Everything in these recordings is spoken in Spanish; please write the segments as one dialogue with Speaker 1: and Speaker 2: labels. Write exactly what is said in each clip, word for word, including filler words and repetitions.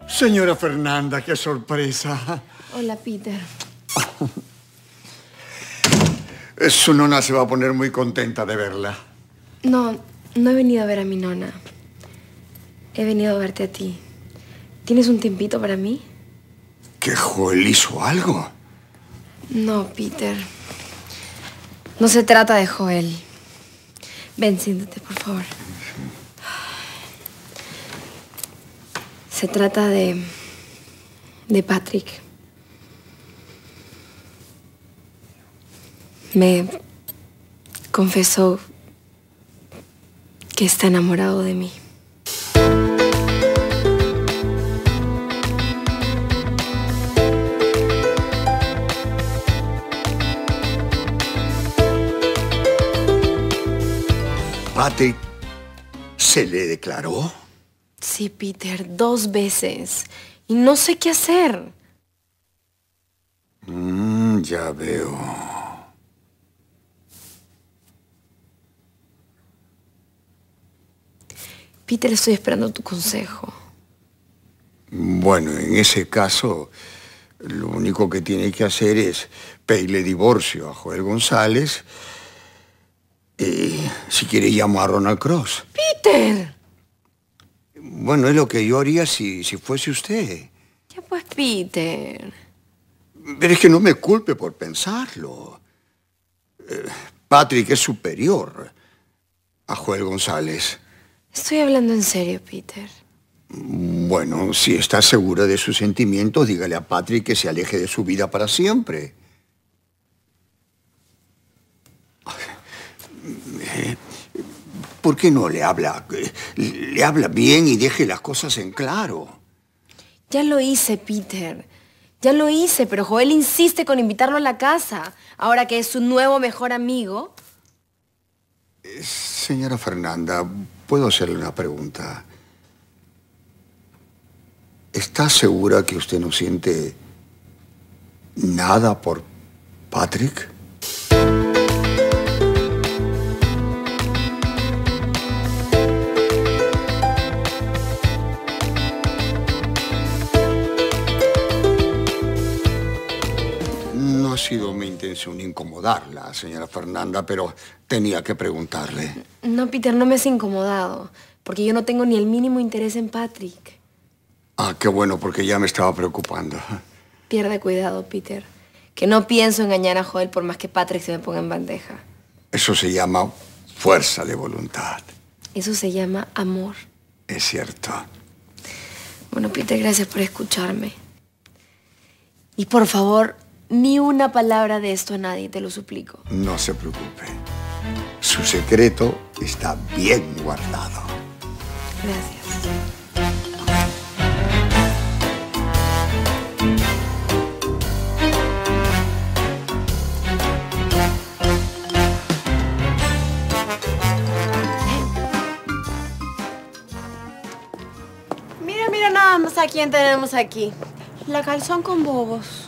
Speaker 1: Señora Fernanda, qué sorpresa.
Speaker 2: Hola, Peter.
Speaker 1: Su nona se va a poner muy contenta de verla.
Speaker 2: No, no he venido a ver a mi nona. He venido a verte a ti. ¿Tienes un tiempito para mí?
Speaker 1: ¿Que Joel hizo algo?
Speaker 2: No, Peter. No se trata de Joel. Ven, siéntate, por favor. Se trata de... de Patrick. Me confesó que está enamorado de mí.
Speaker 1: ¿Patrick se le declaró?
Speaker 2: Sí, Peter, dos veces. Y no sé qué hacer.
Speaker 1: Mm, ya veo.
Speaker 2: Peter, estoy esperando tu consejo.
Speaker 1: Bueno, en ese caso, lo único que tiene que hacer es pedirle divorcio a Joel González. Y si quiere, llamo a Ronald Cross.
Speaker 2: ¡Peter!
Speaker 1: Bueno, es lo que yo haría si, si fuese usted.
Speaker 2: Ya pues, Peter.
Speaker 1: Pero es que no me culpe por pensarlo. Eh, Patrick es superior a Joel González.
Speaker 2: Estoy hablando en serio, Peter.
Speaker 1: Bueno, si está segura de sus sentimientos, dígale a Patrick que se aleje de su vida para siempre. ¿Por qué no le habla? Le habla bien y deje las cosas en claro.
Speaker 2: Ya lo hice, Peter. Ya lo hice, pero Joel insiste con invitarlo a la casa. Ahora que es su nuevo mejor amigo.
Speaker 1: Señora Fernanda, ¿puedo hacerle una pregunta? ¿Está segura que usted no siente nada por Patrick? No ha sido mi intención incomodarla, señora Fernanda, pero tenía que preguntarle.
Speaker 2: No, Peter, no me has incomodado, porque yo no tengo ni el mínimo interés en Patrick.
Speaker 1: Ah, qué bueno, porque ya me estaba preocupando.
Speaker 2: Pierde cuidado, Peter, que no pienso engañar a Joel por más que Patrick se me ponga en bandeja.
Speaker 1: Eso se llama fuerza de voluntad.
Speaker 2: Eso se llama amor.
Speaker 1: Es cierto.
Speaker 2: Bueno, Peter, gracias por escucharme. Y por favor, ni una palabra de esto a nadie, te lo suplico.
Speaker 1: No se preocupe. Su secreto está bien guardado.
Speaker 2: Gracias.
Speaker 3: Mira, mira nada más a quién tenemos aquí. La calzón con bobos.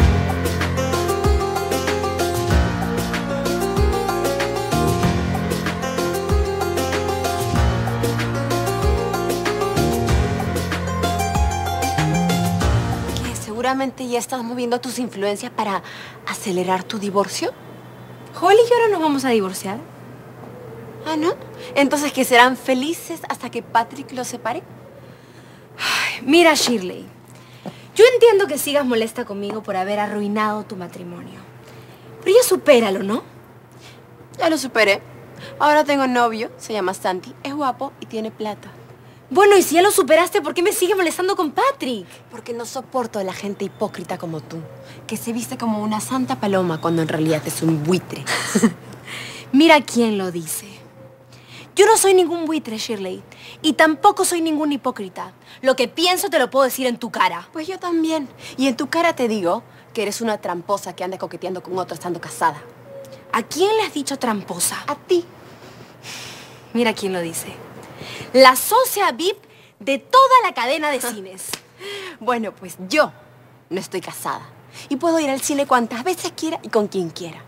Speaker 3: ¿Seguramente ya estás moviendo tus influencias para acelerar tu divorcio?
Speaker 2: ¿Joel y yo ahora nos vamos a divorciar?
Speaker 3: ¿Ah, no? Entonces, ¿que serán felices hasta que Patrick los separe?
Speaker 2: Ay, mira, Shirley. Yo entiendo que sigas molesta conmigo por haber arruinado tu matrimonio. Pero ya supéralo, ¿no?
Speaker 3: Ya lo superé. Ahora tengo novio, se llama Santi, es guapo y tiene plata.
Speaker 2: Bueno, y si ya lo superaste, ¿por qué me sigues molestando con Patrick?
Speaker 3: Porque no soporto a la gente hipócrita como tú, que se viste como una santa paloma cuando en realidad es un buitre.
Speaker 2: Mira quién lo dice. Yo no soy ningún buitre, Shirley, y tampoco soy ningún hipócrita. Lo que pienso te lo puedo decir en tu cara.
Speaker 3: Pues yo también. Y en tu cara te digo que eres una tramposa que anda coqueteando con otro estando casada.
Speaker 2: ¿A quién le has dicho tramposa?
Speaker 3: A ti.
Speaker 2: Mira quién lo dice. La socia V I P de toda la cadena de cines.
Speaker 3: Bueno, pues yo no estoy casada. Y puedo ir al cine cuantas veces quiera y con quien quiera.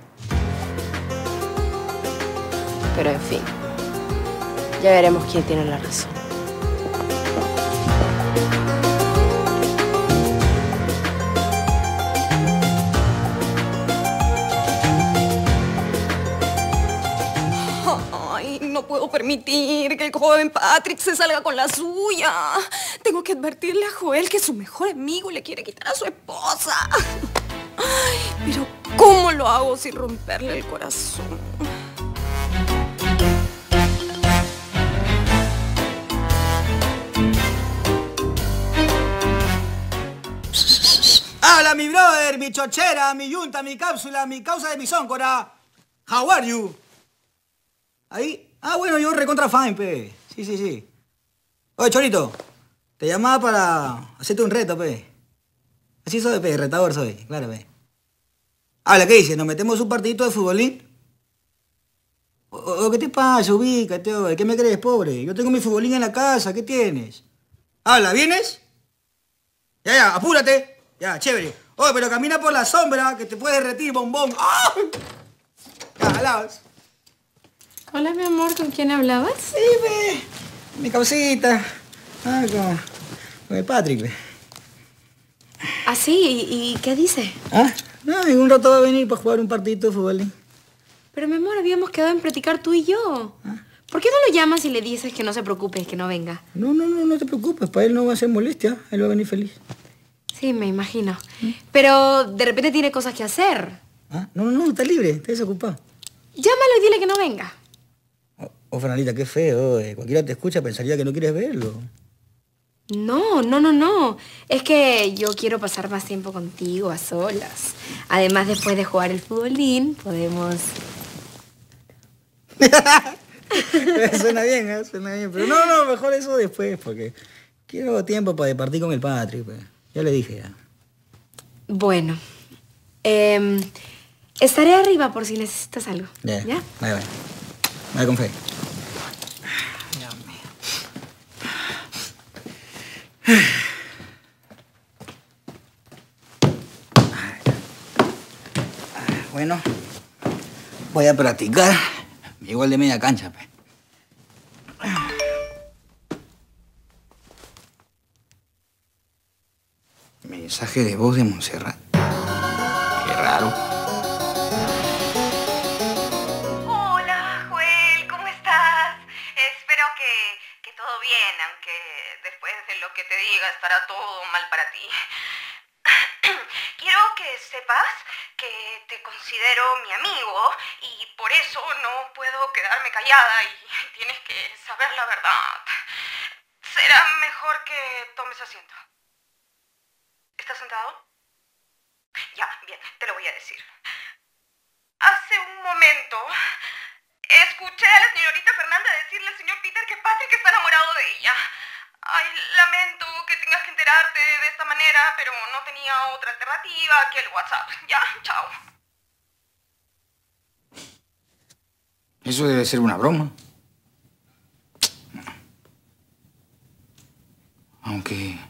Speaker 3: Pero en fin, ya veremos quién tiene la razón. permitir que el joven Patrick se salga con la suya. Tengo que advertirle a Joel que su mejor amigo le quiere quitar a su esposa. Ay, pero ¿cómo lo hago sin romperle el corazón?
Speaker 4: Habla mi brother, mi chochera, mi yunta, mi cápsula, mi causa de bisóncora. How are you? Ahí. Ah, bueno, yo recontra fine, pe. Sí, sí, sí. Oye, Chorito, te llamaba para hacerte un reto, pe. Así soy, pe, retador soy, claro, pe. Habla, ¿qué dices? ¿Nos metemos un partidito de futbolín? ¿O, o qué te pasa? Ubícate, oye. ¿Qué me crees, pobre? Yo tengo mi futbolín en la casa, ¿qué tienes? Habla, ¿vienes? Ya, ya, apúrate. Ya, chévere. Oye, pero camina por la sombra, que te puede derretir, bombón. ¡Ah! Ya, alaos.
Speaker 3: Hola, mi amor, ¿con quién hablabas?
Speaker 4: Sí, ve. Mi causita. Ah, con, con el Patrick, ve.
Speaker 3: ¿Ah, sí? ¿Y, y qué dice?
Speaker 4: Ah, no, en un rato va a venir para jugar un partidito de fútbol. ¿Eh?
Speaker 3: Pero, mi amor, habíamos quedado en practicar tú y yo. ¿Ah? ¿Por qué no lo llamas y le dices que no se preocupe, que no venga?
Speaker 4: No, no, no, no te preocupes. Para él no va a ser molestia. Él va a venir feliz.
Speaker 3: Sí, me imagino. ¿Mm? Pero de repente tiene cosas que hacer.
Speaker 4: Ah, no, no, no, está libre, está desocupado.
Speaker 3: Llámalo y dile que no venga.
Speaker 4: Oh, oh Fernandita, qué feo. Eh. Cualquiera te escucha pensaría que no quieres verlo.
Speaker 3: No, no, no, no. Es que yo quiero pasar más tiempo contigo, a solas. Además, después de jugar el futbolín, podemos...
Speaker 4: Suena bien, ¿eh? Suena bien. Pero no, no, mejor eso después, porque quiero tiempo para departir con el Patrick, pues. Ya le dije, ya.
Speaker 3: Bueno. Eh, estaré arriba por si necesitas algo.
Speaker 4: Yeah.
Speaker 3: ¿Ya?
Speaker 4: Vale, vale. Vale, con fe. Dios mío. Bueno, voy a practicar. Igual de media cancha, pe. Mensaje de voz de Montserrat. Qué raro.
Speaker 5: Hola, Joel, ¿cómo estás? Espero que, que todo bien, aunque después de lo que te diga estará todo mal para ti. Quiero que sepas que te considero mi amigo y por eso no puedo quedarme callada y tienes que saber la verdad. Será mejor que tomes asiento. ¿Estás sentado? Ya, bien, te lo voy a decir. Hace un momento escuché a la señorita Fernanda decirle al señor Peter que Patrick está enamorado de ella. Ay, lamento que tengas que enterarte de esta manera, pero no tenía otra alternativa que el WhatsApp. Ya, chao.
Speaker 4: Eso debe ser una broma. Aunque...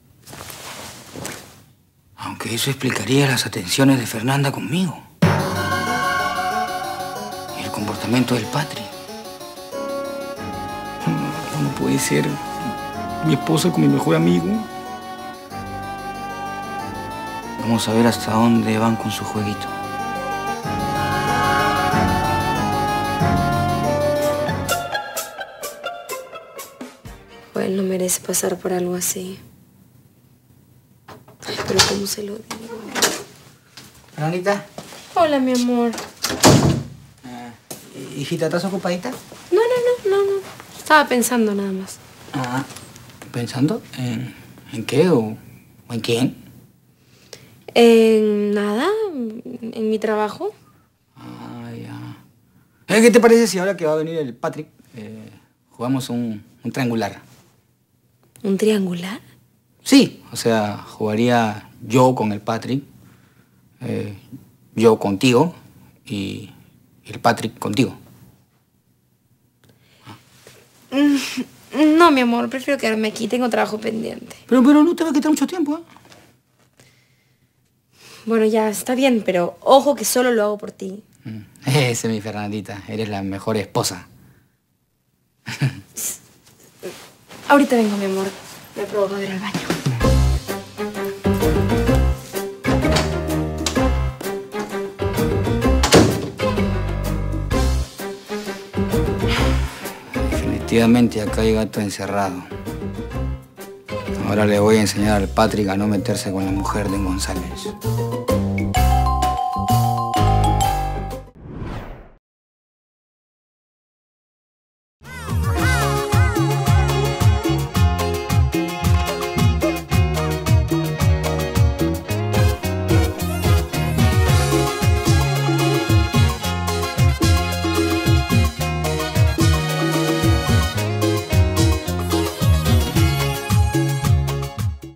Speaker 4: Aunque eso explicaría las atenciones de Fernanda conmigo. Y el comportamiento del Patrick. No, no puede ser mi esposa con mi mejor amigo. Vamos a ver hasta dónde van con su jueguito.
Speaker 3: Joel no merece pasar por algo así. Ay, pero ¿cómo se lo digo?
Speaker 4: Fernandita.
Speaker 3: Hola, mi amor.
Speaker 4: Ah, hijita, ¿estás ocupadita?
Speaker 3: No, no, no, no, no. Estaba pensando nada más.
Speaker 4: Ah, ¿pensando? ¿En, en qué o, o en quién?
Speaker 3: En nada, en mi trabajo.
Speaker 4: Ah, ya. ¿Qué te parece si ahora que va a venir el Patrick, eh, jugamos un, un triangular?
Speaker 3: ¿Un triangular?
Speaker 4: Sí, o sea, jugaría yo con el Patrick, eh, yo contigo y el Patrick contigo.
Speaker 3: No, mi amor, prefiero quedarme aquí. Tengo trabajo pendiente.
Speaker 4: Pero, pero no te va a quitar mucho tiempo, ¿eh?
Speaker 3: Bueno, ya, está bien, pero ojo que solo lo hago por ti.
Speaker 4: Esa es mi Fernandita. Eres la mejor esposa.
Speaker 3: Ahorita vengo, mi amor. Me provoca ir al baño.
Speaker 4: Efectivamente, acá hay gato encerrado. Ahora le voy a enseñar al Patrick a no meterse con la mujer de González.